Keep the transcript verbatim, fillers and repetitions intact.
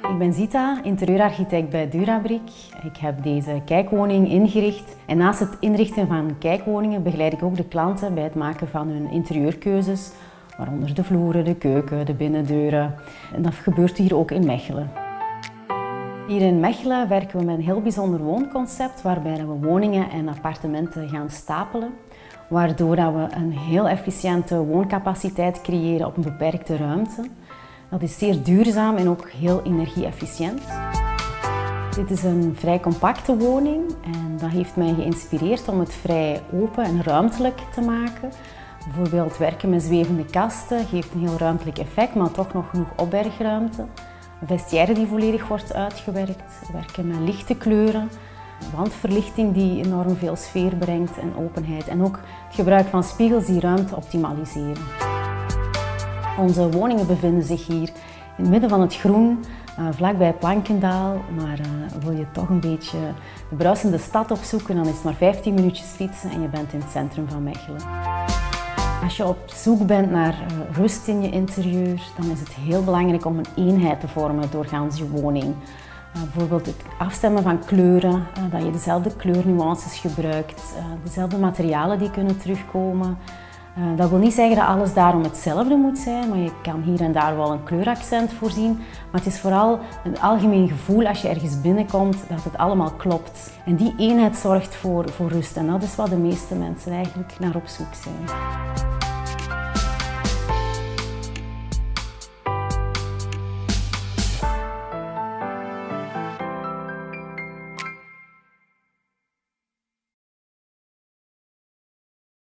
Ik ben Zita, interieurarchitect bij Durabrik. Ik heb deze kijkwoning ingericht. En naast het inrichten van kijkwoningen begeleid ik ook de klanten bij het maken van hun interieurkeuzes, waaronder de vloeren, de keuken, de binnendeuren. En dat gebeurt hier ook in Mechelen. Hier in Mechelen werken we met een heel bijzonder woonconcept waarbij we woningen en appartementen gaan stapelen, waardoor we een heel efficiënte wooncapaciteit creëren op een beperkte ruimte. Dat is zeer duurzaam en ook heel energie-efficiënt. Dit is een vrij compacte woning en dat heeft mij geïnspireerd om het vrij open en ruimtelijk te maken. Bijvoorbeeld werken met zwevende kasten geeft een heel ruimtelijk effect, maar toch nog genoeg opbergruimte. Een vestiaire die volledig wordt uitgewerkt, werken met lichte kleuren, wandverlichting die enorm veel sfeer brengt en openheid. En ook het gebruik van spiegels die ruimte optimaliseren. Onze woningen bevinden zich hier in het midden van het groen, uh, vlakbij Plankendaal. Maar uh, wil je toch een beetje de bruisende stad opzoeken, dan is het maar vijftien minuutjes fietsen en je bent in het centrum van Mechelen. Als je op zoek bent naar uh, rust in je interieur, dan is het heel belangrijk om een eenheid te vormen doorgaans je woning. Uh, bijvoorbeeld het afstemmen van kleuren, uh, dat je dezelfde kleurnuances gebruikt, uh, dezelfde materialen die kunnen terugkomen. Uh, dat wil niet zeggen dat alles daarom hetzelfde moet zijn, maar je kan hier en daar wel een kleuraccent voorzien. Maar het is vooral een algemeen gevoel als je ergens binnenkomt dat het allemaal klopt. En die eenheid zorgt voor, voor rust en dat is wat de meeste mensen eigenlijk naar op zoek zijn.